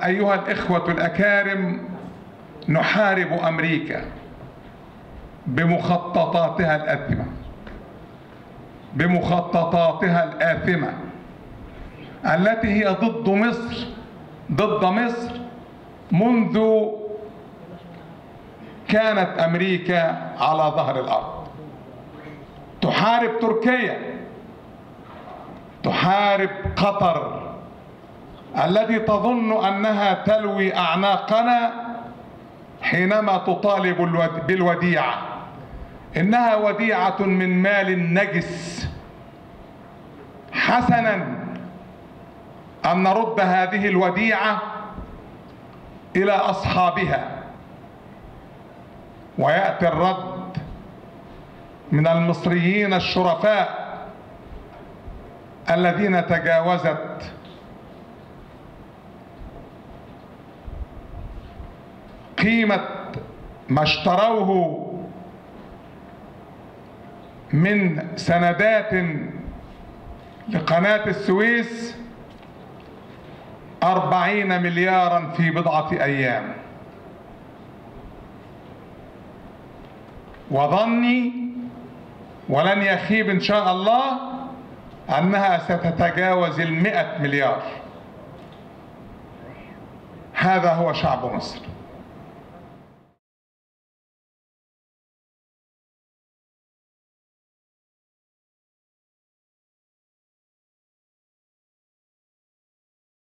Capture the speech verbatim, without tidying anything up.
أيها الإخوة الأكارم نحارب أمريكا بمخططاتها الآثمة بمخططاتها الآثمة التي هي ضد مصر ضد مصر منذ كانت أمريكا على ظهر الأرض. تحارب تركيا، تحارب قطر التي تظن أنها تلوي أعناقنا حينما تطالب بالوديعة. إنها وديعة من مال نجس. حسنا أن نرد هذه الوديعة إلى أصحابها، ويأتي الرد من المصريين الشرفاء الذين تجاوزت قيمة ما اشتروه من سندات لقناة السويس أربعين مليارا في بضعة أيام. وظني ولن يخيب إن شاء الله أنها ستتجاوز المئة مليار. هذا هو شعب مصر.